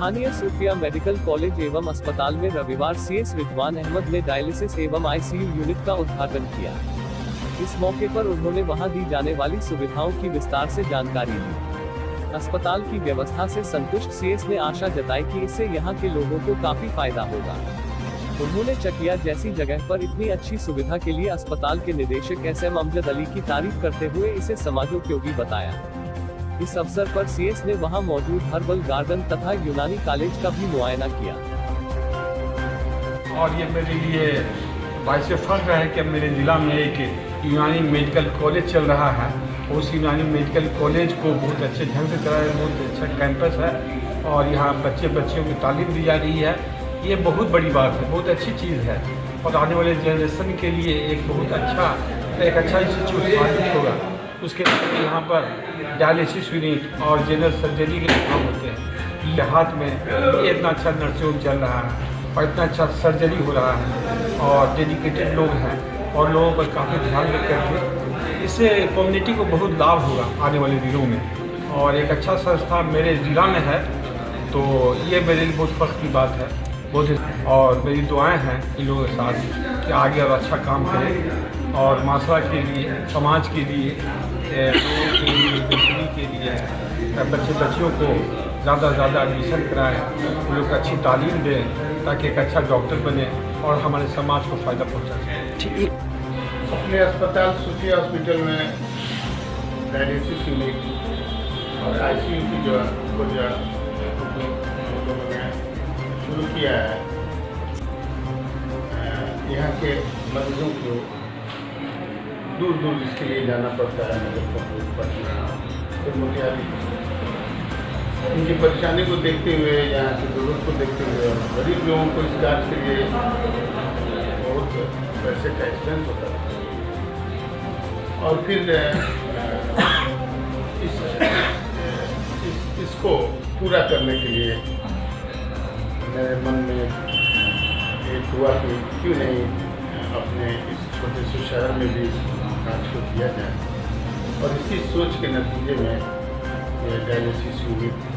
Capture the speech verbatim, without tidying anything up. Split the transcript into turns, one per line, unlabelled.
स्थानीय सूफिया medical college एवं अस्पताल में रविवार सीएस रिजवान अहमद ने डायलिसिस एवं आईसीयू यूनिट का उद्घाटन किया। इस मौके पर उन्होंने वहां दी जाने वाली सुविधाओं की विस्तार से जानकारी दी। अस्पताल की व्यवस्था से संतुष्ट सीएस ने आशा जताई कि इससे यहां के लोगों को काफी फायदा होगा। उन्होंने चकिया जैसी जगह पर इतनी अच्छी सुविधा के लिए अस्पताल के निदेशक एस एम अमजद अली की तारीफ करते हुए इसे समाजोपयोगी बताया। इस अवसर पर सीएस ने वहां मौजूद हर्बल गार्डन तथा यूनानी कॉलेज का भी मुआयना किया।
और ये मेरे लिए बाइस फख्र है कि मेरे जिला में एक यूनानी मेडिकल कॉलेज चल रहा है। उस यूनानी मेडिकल कॉलेज को बहुत अच्छे ढंग से चलाया, बहुत अच्छा कैंपस है और यहाँ बच्चे बच्चियों की तालीम दी जा रही है। ये बहुत बड़ी बात है, बहुत अच्छी चीज़ है और आने वाले जनरेशन के लिए एक बहुत अच्छा एक अच्छा इंस्टीट्यूट साबित होगा। उसके लिए यहाँ पर डायलिसिस यूनिट और जनरल सर्जरी के काम होते हैं। ये हाथ में ये इतना अच्छा नर्सिंग चल रहा है और इतना अच्छा सर्जरी हो रहा है और डेडिकेटेड लोग हैं और लोगों पर काफ़ी ध्यान रख करके इससे कम्युनिटी को बहुत लाभ होगा आने वाले दिनों में। और एक अच्छा संस्था मेरे ज़िला में है तो ये मेरे लिए बहुत फख्र की बात है। बहुत और मेरी दुआएं हैं इन लोगों के साथ कि आगे और अच्छा काम करें और माशरा के लिए, समाज के लिए, लोगों के लिए, बेहतरी के लिए बच्चे बच्चियों को ज़्यादा से ज़्यादा एडमिशन कराएँ, उन लोग को अच्छी तालीम दें ताकि एक अच्छा डॉक्टर बने और हमारे समाज को फ़ायदा पहुँचा सकें।
ठीक, अपने अस्पताल सूफिया हॉस्पिटल में डायलिसिस यूनिट और आईसीयू की जो है शुरू किया है। यहाँ के मरीजों को दूर दूर इसके लिए जाना पड़ता है, मुजफ्फरपुर, पटना, फिर मोतिहारी। इनकी परेशानी को देखते हुए, यहाँ की जरूरत को देखते हुए गरीब लोगों को इस कार्य के लिए बहुत पैसे का एक्सपेंस होता है और फिर इस, इस इसको पूरा करने के लिए मेरे मन में एक हुआ कि क्यों नहीं अपने इस छोटे से शहर में भी काज को किया जाए और इसी सोच के नतीजे में ये डायलिसिस यूनिट